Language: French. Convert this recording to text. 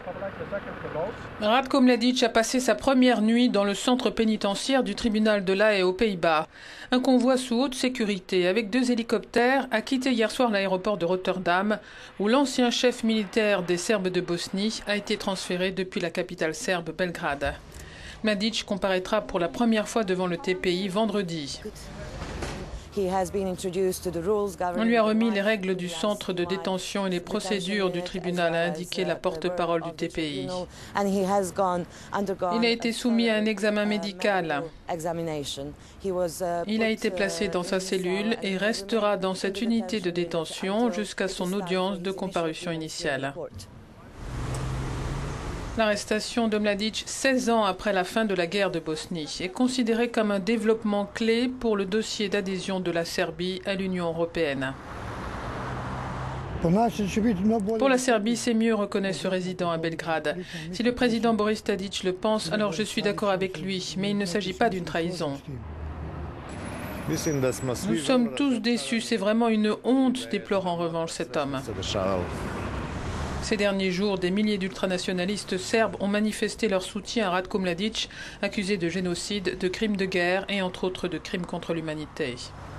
Ratko Mladić a passé sa première nuit dans le centre pénitentiaire du tribunal de La Haye aux Pays-Bas. Un convoi sous haute sécurité avec 2 hélicoptères a quitté hier soir l'aéroport de Rotterdam, où l'ancien chef militaire des Serbes de Bosnie a été transféré depuis la capitale serbe Belgrade. Mladić comparaîtra pour la première fois devant le TPI vendredi. On lui a remis les règles du centre de détention et les procédures du tribunal, a indiqué la porte-parole du TPI. Il a été soumis à un examen médical. Il a été placé dans sa cellule et restera dans cette unité de détention jusqu'à son audience de comparution initiale. L'arrestation de Mladić, 16 ans après la fin de la guerre de Bosnie, est considérée comme un développement clé pour le dossier d'adhésion de la Serbie à l'Union européenne. Pour la Serbie, c'est mieux, reconnaît ce résident à Belgrade. Si le président Boris Tadić le pense, alors je suis d'accord avec lui, mais il ne s'agit pas d'une trahison. Nous sommes tous déçus, c'est vraiment une honte, déplore en revanche cet homme. Ces derniers jours, des milliers d'ultranationalistes serbes ont manifesté leur soutien à Ratko Mladić, accusé de génocide, de crimes de guerre et entre autres de crimes contre l'humanité.